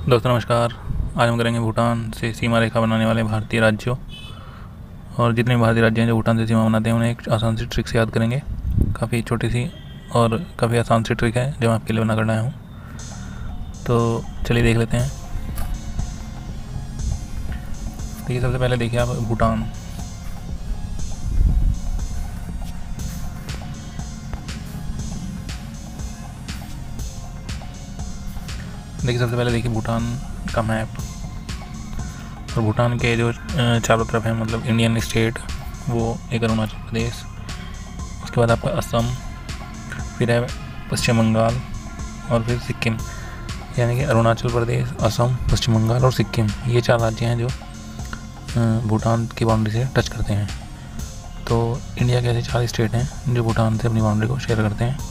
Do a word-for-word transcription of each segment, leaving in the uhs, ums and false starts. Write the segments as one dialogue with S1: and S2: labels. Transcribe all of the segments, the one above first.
S1: दोस्तों नमस्कार। आज हम करेंगे भूटान से सीमा रेखा बनाने वाले भारतीय राज्यों और जितने भी भारतीय राज्य हैं जो भूटान से सीमा बनाते हैं उन्हें एक आसान सी ट्रिक से याद करेंगे। काफ़ी छोटी सी और काफ़ी आसान सी ट्रिक है जो मैं आपके लिए बना कर आया हूँ। तो चलिए देख लेते हैं। देखिए, सबसे पहले देखिए आप भूटान। देखिए सबसे पहले देखिए भूटान का मैप और भूटान के जो चारों तरफ है मतलब इंडियन स्टेट, वो एक अरुणाचल प्रदेश, उसके बाद आपका असम, फिर है पश्चिम बंगाल और फिर सिक्किम। यानी कि अरुणाचल प्रदेश, असम, पश्चिम बंगाल और सिक्किम, ये चार राज्य हैं जो भूटान की बाउंड्री से टच करते हैं। तो इंडिया के ऐसे चार स्टेट हैं जो भूटान से अपनी बाउंड्री को शेयर करते हैं।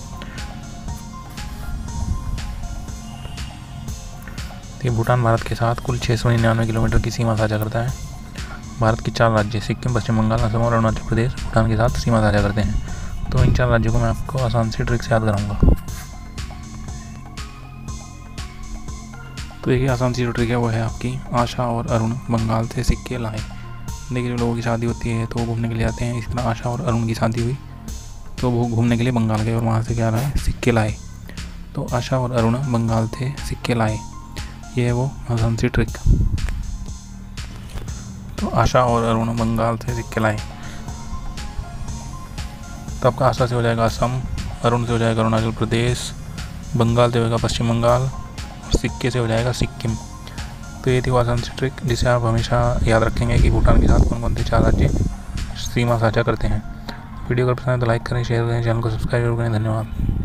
S1: तो भूटान भारत के साथ कुल छः सौ निन्यानवे किलोमीटर की सीमा साझा करता है। भारत के चार राज्य सिक्किम, पश्चिम बंगाल, असम और अरुणाचल प्रदेश भूटान के साथ सीमा साझा करते हैं। तो इन चार राज्यों को मैं आपको आसान सी ट्रिक से याद कराऊंगा। तो एक ही आसान सी जो ट्रिक है वो है आपकी आशा और अरुण बंगाल से सिक्के लाए। देखिए, जो लोगों की शादी होती है तो वो घूमने के लिए आते हैं। इस तरह आशा और अरुण की शादी हुई तो वो घूमने के लिए बंगाल गए और वहाँ से क्या लाए, सिक्के लाए। तो आशा और अरुण बंगाल से सिक्के लाए, ये है वो आसान सी ट्रिक। तो आशा और अरुण बंगाल से सिक्के लाए, तो आपका आशा से हो जाएगा असम, अरुण से हो जाएगा अरुणाचल प्रदेश, बंगाल से होगा पश्चिम बंगाल और सिक्के से हो जाएगा सिक्किम। तो ये थी वो आसान सी ट्रिक जिसे आप हमेशा याद रखेंगे कि भूटान के साथ कौन कौन से चार राज्य सीमा साझा करते हैं। वीडियो अगर पसंद है तो लाइक करें, शेयर करें, चैनल को सब्सक्राइब करें। धन्यवाद।